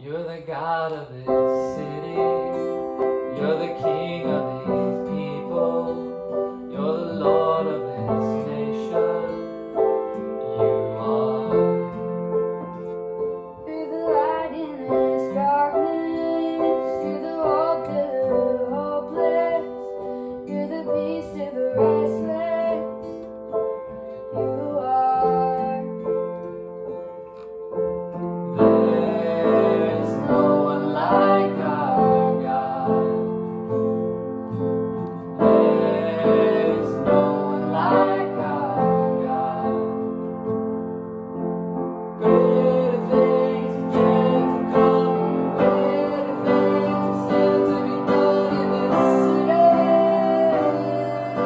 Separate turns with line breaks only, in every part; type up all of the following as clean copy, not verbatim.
You're the God of this city. You're the King of these people. You're the Lord of this nation. You are.
You're the light in this darkness. You're the hope to the hopeless. You're the peace to the restless. You are.
There's no one like our God. There's no one like our God. Greater things are yet to come. Greater things are still to be done in this city.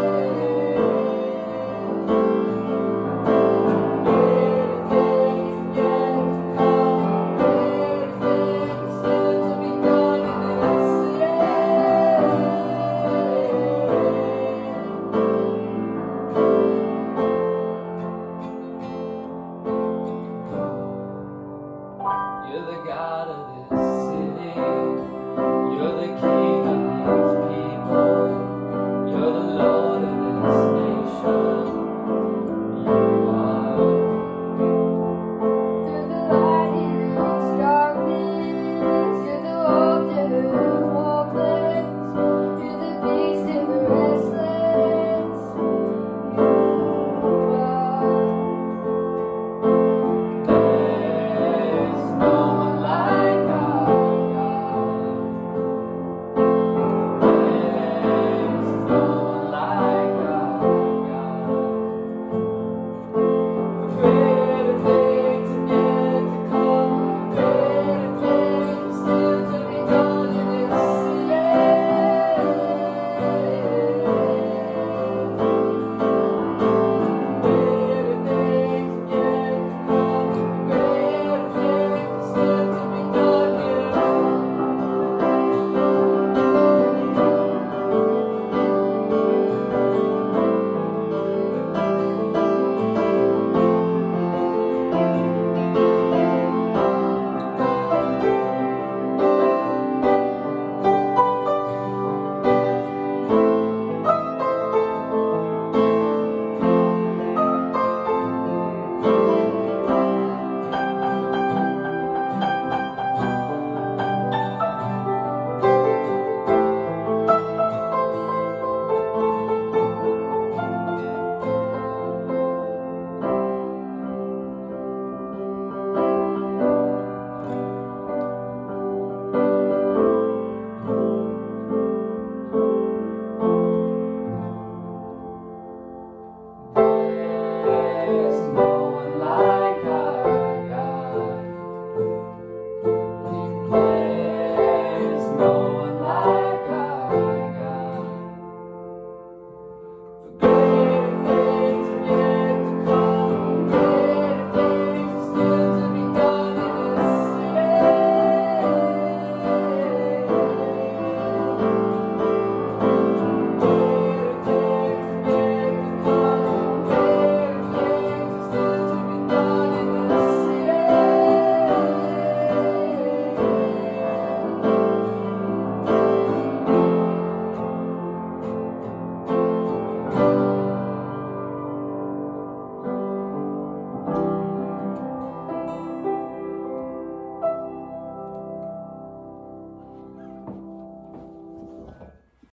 Greater things are yet to come. Greater things are still to be done in this city. You're the God of this city. You're the King